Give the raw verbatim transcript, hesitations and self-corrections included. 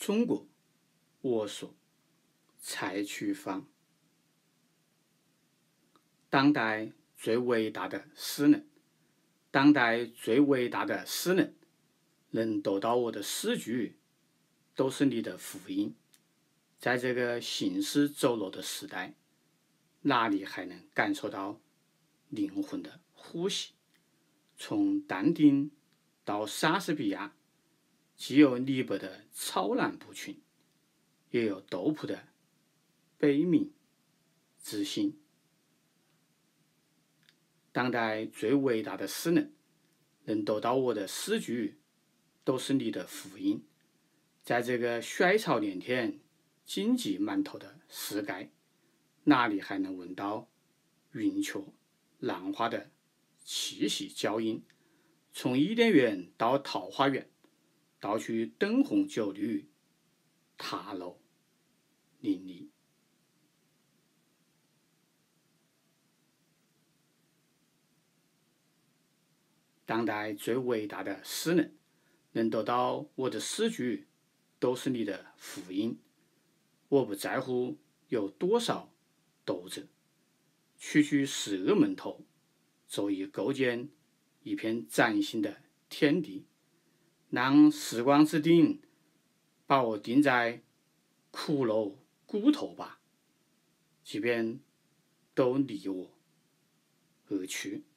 中国，我所，蔡徐芳。当代最伟大的诗人，当代最伟大的诗人，能读到我的诗句，都是你的福音。在这个行尸走肉的时代，哪里还能感受到灵魂的呼吸？从但丁到莎士比亚，既有李白的超然不群，也有杜甫的悲悯之心。当代最伟大的诗人，能读到我的诗句，都是你的福音。在这个衰草连天、荆棘满头的时代，哪里还能闻到云雀兰花的气息交音？从伊甸园到桃花源，到处灯红酒绿，塔楼林立。当代最伟大的诗人，能读到我的诗句，都是你的福音。我不在乎有多少读者，区区十个门头，足以构建一片崭新的天地。让时光之钉把我钉在骷髅骨头吧，即便都离我而去。